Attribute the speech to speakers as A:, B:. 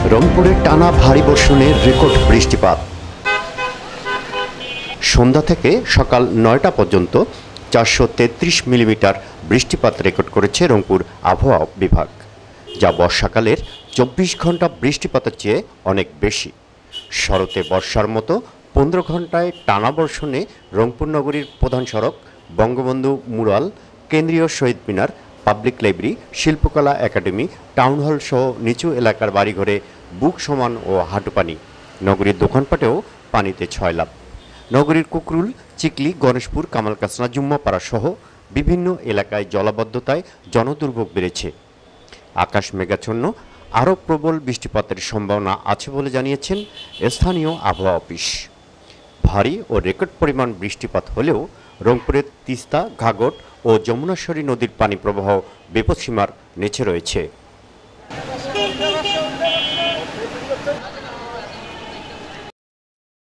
A: রংপুরে টানা ভারী বর্ষণে রেকর্ড বৃষ্টিপাত। সন্ধ্যা থেকে সকাল ৯টা পর্যন্ত ৪৩৩ মিলিমিটার বৃষ্টিপাত রেকর্ড করেছে রংপুর আবহাওয়া বিভাগ, যা বর্ষাকালের ২৪ ঘন্টা বৃষ্টিপাতের চেয়ে অনেক বেশি। শরতে বর্ষার মতো ১৫ ঘন্টায় টানা বর্ষণে রংপুর নগরীর প্রধান সড়ক, বঙ্গবন্ধু মুরাল, কেন্দ্রীয় Shaheed Minar, public library, Shilpakala academy, town hall সহ নিচু এলাকার বাড়িঘরে বুক সমান ও হাঁটু পানি। নগরীর দোকানপাটেও পানিতে ছয়লাভ। নগরীর কুকরুল, চিকলি, গণেশপুর, কামালকাসনা, জুম্মাপাড়া সহ বিভিন্ন এলাকায় জলাবদ্ধতায় জনদুর্ভোগ বেড়েছে। আকাশ মেঘাচ্ছন্ন, আরও প্রবল বৃষ্টিপাতের সম্ভাবনা আছে বলে জানিয়েছেন স্থানীয় আবহাওয়া অফিস। ভারী ও রেকর্ড পরিমাণ বৃষ্টিপাত হলেও রংপুরের তিস্তা, ঘাঘট ও যমুনাশ্বরী নদীর পানি প্রবাহ বিপদসীমার নিচে রয়েছে।